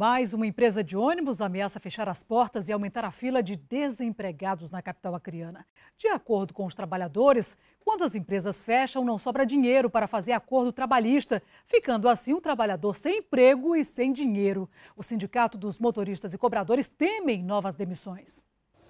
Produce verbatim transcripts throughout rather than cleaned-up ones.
Mais uma empresa de ônibus ameaça fechar as portas e aumentar a fila de desempregados na capital acreana. De acordo com os trabalhadores, quando as empresas fecham, não sobra dinheiro para fazer acordo trabalhista, ficando assim o trabalhador sem emprego e sem dinheiro. O Sindicato dos Motoristas e Cobradores temem novas demissões.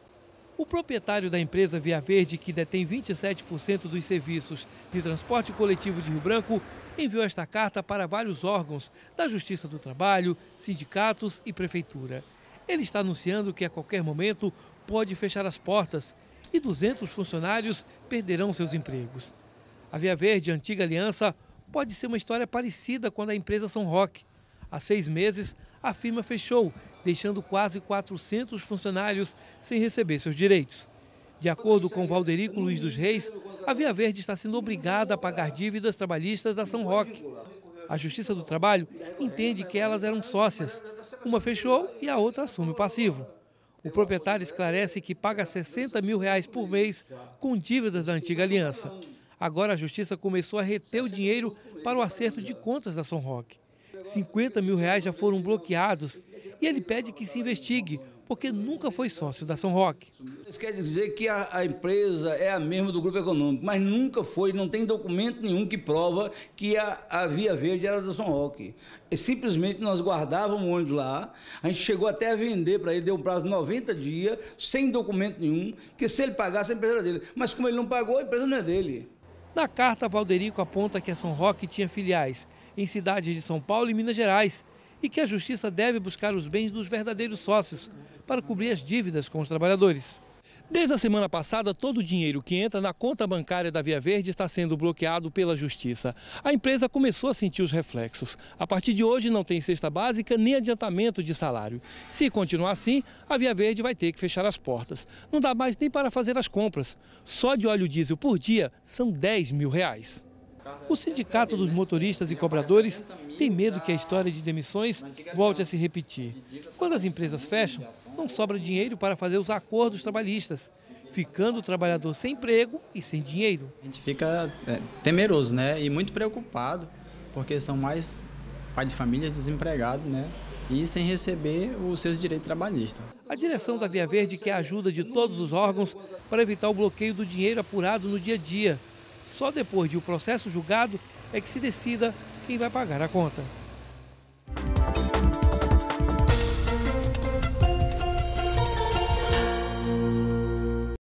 O proprietário da empresa Via Verde, que detém vinte e sete por cento dos serviços de transporte coletivo de Rio Branco, enviou esta carta para vários órgãos da Justiça do Trabalho, sindicatos e prefeitura. Ele está anunciando que a qualquer momento pode fechar as portas e duzentos funcionários perderão seus empregos. A Via Verde, antiga aliança, pode ser uma história parecida com a da empresa São Roque. Há seis meses, a firma fechou, deixando quase quatrocentos funcionários sem receber seus direitos. De acordo com Valderico Luiz dos Reis, a Via Verde está sendo obrigada a pagar dívidas trabalhistas da São Roque. A Justiça do Trabalho entende que elas eram sócias. Uma fechou e a outra assume o passivo. O proprietário esclarece que paga sessenta mil reais por mês com dívidas da antiga aliança. Agora a Justiça começou a reter o dinheiro para o acerto de contas da São Roque. cinquenta mil reais já foram bloqueados e ele pede que se investigue, porque nunca foi sócio da São Roque. Isso quer dizer que a, a empresa é a mesma do Grupo Econômico, mas nunca foi, não tem documento nenhum que prova que a, a Via Verde era da São Roque. E simplesmente nós guardávamos o ônibus lá, a gente chegou até a vender para ele, deu um prazo de noventa dias, sem documento nenhum, que se ele pagasse a empresa era dele. Mas como ele não pagou, a empresa não é dele. Na carta, Valderico aponta que a São Roque tinha filiais em cidades de São Paulo e Minas Gerais e que a Justiça deve buscar os bens dos verdadeiros sócios para cobrir as dívidas com os trabalhadores. Desde a semana passada, todo o dinheiro que entra na conta bancária da Via Verde está sendo bloqueado pela Justiça. A empresa começou a sentir os reflexos. A partir de hoje não tem cesta básica nem adiantamento de salário. Se continuar assim, a Via Verde vai ter que fechar as portas. Não dá mais nem para fazer as compras. Só de óleo diesel por dia são dez mil reais. O Sindicato dos Motoristas e Cobradores tem medo que a história de demissões volte a se repetir. Quando as empresas fecham, não sobra dinheiro para fazer os acordos trabalhistas, ficando o trabalhador sem emprego e sem dinheiro. A gente fica é, temeroso, né? E muito preocupado, porque são mais pai de família desempregados, né? E sem receber os seus direitos trabalhistas. A direção da Via Verde quer a ajuda de todos os órgãos para evitar o bloqueio do dinheiro apurado no dia a dia. Só depois de o processo julgado é que se decida quem vai pagar a conta.